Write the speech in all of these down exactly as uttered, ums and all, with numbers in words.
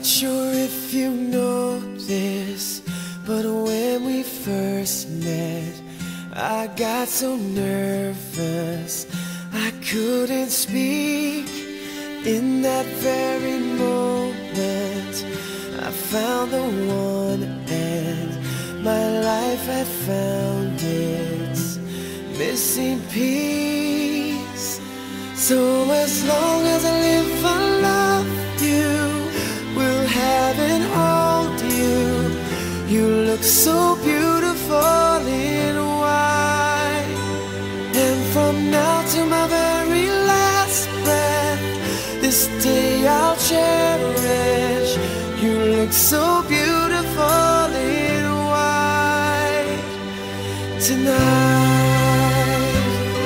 Not sure if you know this, but when we first met, I got so nervous I couldn't speak. In that very moment, I found the one, and my life had found its missing piece. So as long as I live, I love you, will have and hold you. You look so beautiful in white, and from now to my very last breath, this day I'll cherish. You look so beautiful in white tonight.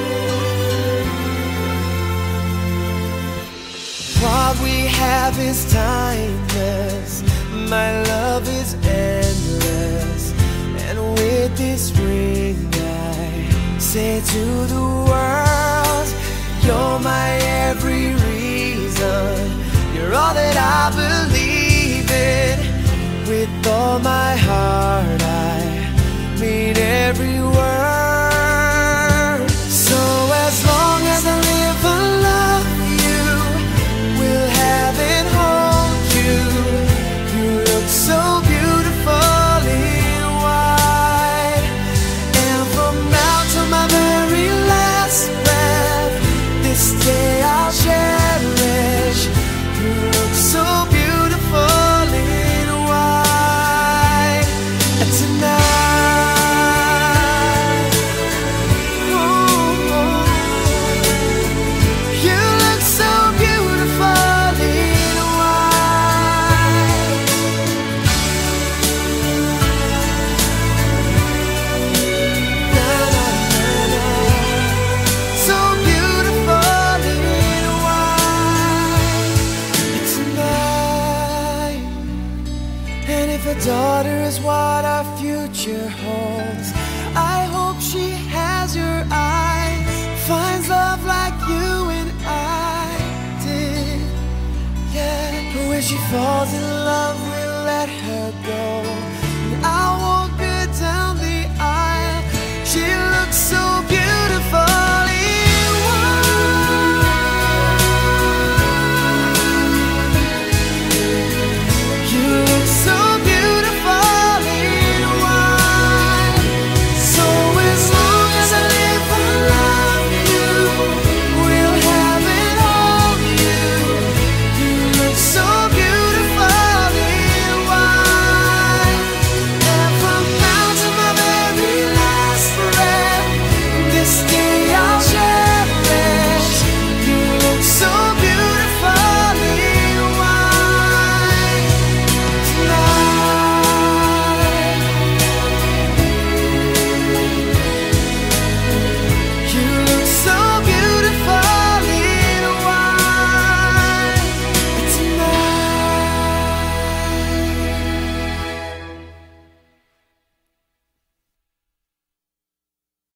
What we have is timeless, my love is endless, and with this ring I say to the world, you're my every reason, you're all that I believe in. With all my heart I mean every word. So as long as I live, I love you, will have and hold you. You look so beautiful in white, and from now to my very last breath, this day I'll cherish. You look so beautiful in white tonight. Ooh, you look so beautiful in white. Na, na, na, na. So beautiful in white tonight. And if a daughter is what our future holds, I hope she has your eyes, finds love like you and I did. Yeah, but when she falls in love, we'll let her go.